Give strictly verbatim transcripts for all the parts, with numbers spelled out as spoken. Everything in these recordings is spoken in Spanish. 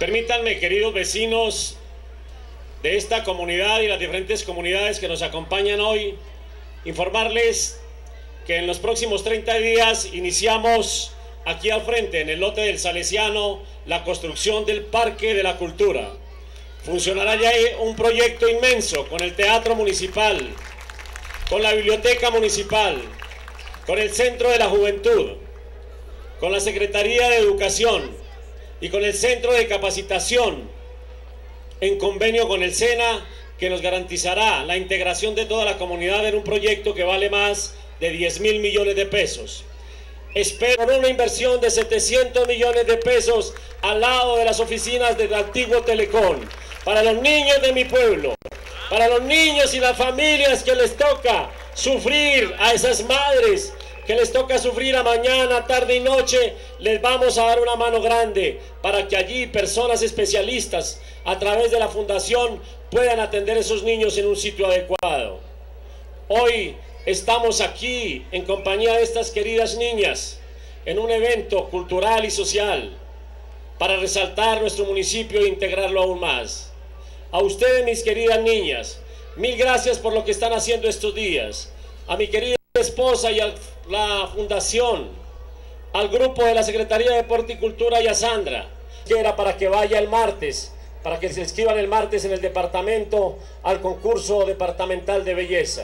Permítanme, queridos vecinos de esta comunidad y las diferentes comunidades que nos acompañan hoy, informarles que en los próximos treinta días iniciamos aquí al frente, en el lote del Salesiano, la construcción del Parque de la Cultura. Funcionará ya un proyecto inmenso con el Teatro Municipal, con la Biblioteca Municipal, con el Centro de la Juventud, con la Secretaría de Educación y con el Centro de Capacitación, en convenio con el SENA, que nos garantizará la integración de toda la comunidad en un proyecto que vale más de diez mil millones de pesos. Espero una inversión de setecientos millones de pesos al lado de las oficinas del antiguo Telecom, para los niños de mi pueblo, para los niños y las familias que les toca sufrir, a esas madres que les toca sufrir a mañana, tarde y noche, les vamos a dar una mano grande para que allí personas especialistas a través de la fundación puedan atender a esos niños en un sitio adecuado. Hoy estamos aquí en compañía de estas queridas niñas en un evento cultural y social para resaltar nuestro municipio e integrarlo aún más. A ustedes, mis queridas niñas, mil gracias por lo que están haciendo estos días. A mi querida esposa y a la fundación, al grupo de la Secretaría de Deporte y Cultura y a Sandra, que era para que vaya el martes, para que se inscriban el martes en el departamento al concurso departamental de belleza.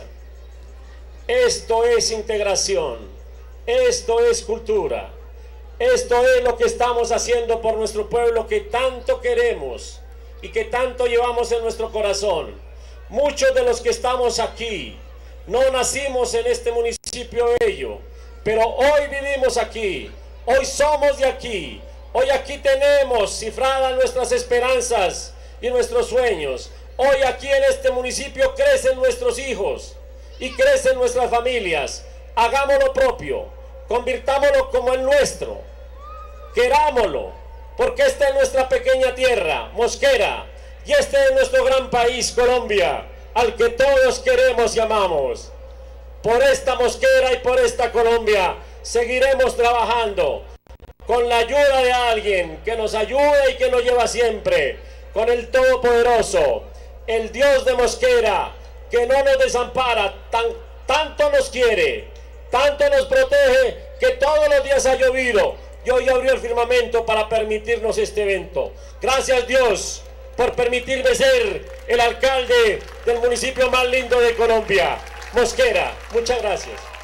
Esto es integración, esto es cultura, esto es lo que estamos haciendo por nuestro pueblo que tanto queremos y que tanto llevamos en nuestro corazón. Muchos de los que estamos aquí no nacimos en este municipio bello, pero hoy vivimos aquí, hoy somos de aquí, hoy aquí tenemos cifradas nuestras esperanzas y nuestros sueños. Hoy aquí en este municipio crecen nuestros hijos y crecen nuestras familias. Hagámoslo propio, convirtámoslo como el nuestro, querámoslo, porque esta es nuestra pequeña tierra, Mosquera, y este es nuestro gran país, Colombia, al que todos queremos y amamos. Por esta Mosquera y por esta Colombia seguiremos trabajando con la ayuda de alguien que nos ayuda y que nos lleva siempre, con el Todopoderoso, el Dios de Mosquera, que no nos desampara, tan, tanto nos quiere, tanto nos protege, que todos los días ha llovido y hoy abrió el firmamento para permitirnos este evento. Gracias, Dios, por permitirme ser el alcalde del municipio más lindo de Colombia, Mosquera. Muchas gracias.